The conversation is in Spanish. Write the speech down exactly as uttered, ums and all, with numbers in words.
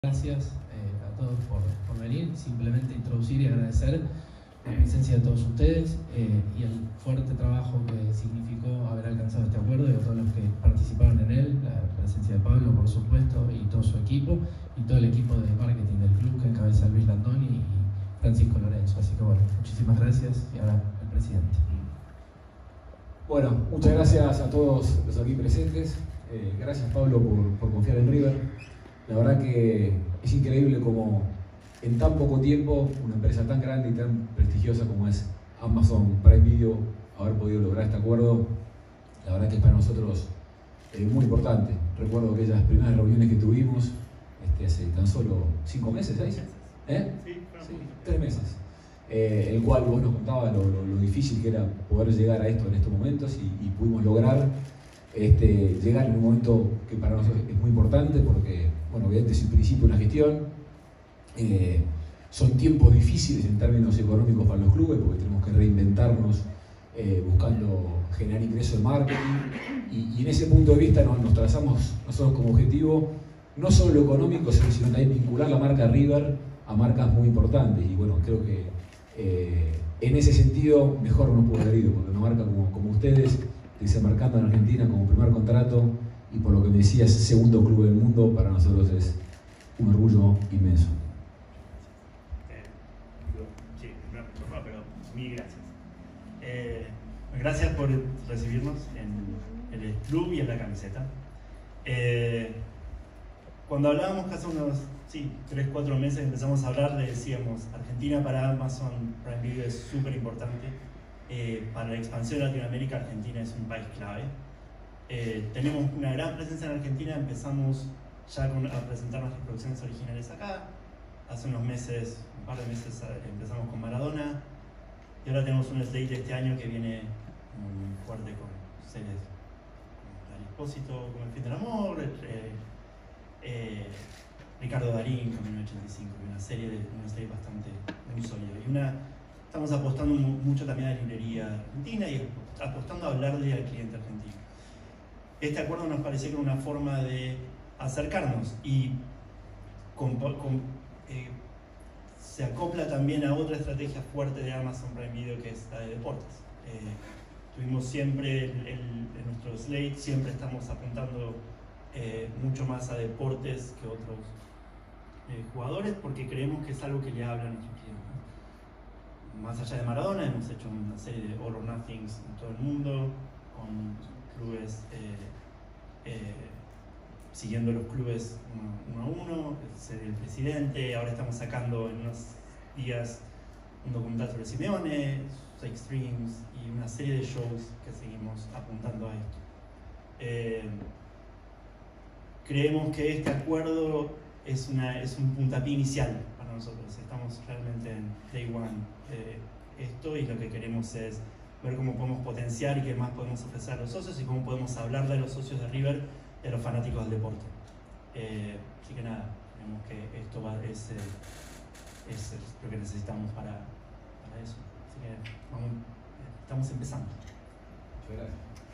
Gracias eh, a todos por, por venir, simplemente introducir y agradecer la presencia de todos ustedes eh, y el fuerte trabajo que significó haber alcanzado este acuerdo y a todos los que participaron en él, la presencia de Pablo por supuesto y todo su equipo y todo el equipo de marketing del club que encabeza Luis Landoni y Francisco Lorenzo, así que bueno, muchísimas gracias y ahora el presidente. Bueno, muchas gracias a todos los aquí presentes, eh, gracias Pablo por, por confiar en River. La verdad que es increíble como en tan poco tiempo una empresa tan grande y tan prestigiosa como es Amazon Prime Video haber podido lograr este acuerdo. La verdad que es para nosotros eh, muy importante. Recuerdo aquellas primeras reuniones que tuvimos este, hace tan solo cinco meses, ¿seis? ¿Eh? Sí, sí, tres meses. Eh, el cual vos nos contabas lo, lo, lo difícil que era poder llegar a esto en estos momentos y, y pudimos lograr este, llegar en un momento que para nosotros es muy importante porque, bueno, obviamente es el principio de una gestión, eh, son tiempos difíciles en términos económicos para los clubes porque tenemos que reinventarnos eh, buscando generar ingresos de marketing y, y en ese punto de vista nos, nos trazamos nosotros como objetivo no solo lo económico, sino también vincular la marca River a marcas muy importantes y bueno, creo que eh, en ese sentido mejor no nos pudo haber ido porque una marca como, como ustedes desembarcando en Argentina como primer contrato y por lo que me decías, segundo club del mundo, para nosotros es un orgullo inmenso. Eh, sí, no, por favor, pero mil gracias. Eh, gracias por recibirnos en el club y en la camiseta. Eh, cuando hablábamos hace unos sí, tres cuatro meses empezamos a hablar, le decíamos, Argentina para Amazon Prime Video es súper importante. Eh, para la expansión de Latinoamérica, Argentina es un país clave. Eh, tenemos una gran presencia en Argentina, empezamos ya con, a presentar nuestras producciones originales acá. Hace unos meses, un par de meses, empezamos con Maradona. Y ahora tenemos un slate este año que viene muy fuerte con series como Darío Espósito, como El fin del amor, eh, eh, Ricardo Darín, con mil novecientos ochenta y cinco, una serie, de, una serie bastante muy sólida. Y una, estamos apostando mucho también a la librería argentina y apostando a hablarle al cliente argentino. Este acuerdo nos parecía que era una forma de acercarnos y con, con, eh, se acopla también a otra estrategia fuerte de Amazon Prime Video que es la de deportes. Eh, tuvimos siempre el, el, en nuestro slate, siempre estamos apuntando eh, mucho más a deportes que otros eh, jugadores porque creemos que es algo que le habla a nuestros clientes. Más allá de Maradona, hemos hecho una serie de All or Nothings en todo el mundo, con clubes, eh, eh, siguiendo los clubes uno, uno a uno, el, el presidente, ahora estamos sacando en unos días un documental sobre Simeone, Six Streams y una serie de shows que seguimos apuntando a esto. Eh, creemos que este acuerdo es, una, es un puntapié inicial para nosotros, estamos realmente en day one de esto y lo que queremos es ver cómo podemos potenciar y qué más podemos ofrecer a los socios y cómo podemos hablarle a los socios de River y a los fanáticos del deporte. Eh, así que nada, creemos que esto va, es, es lo que necesitamos para, para eso. Así que vamos, estamos empezando. Muchas gracias.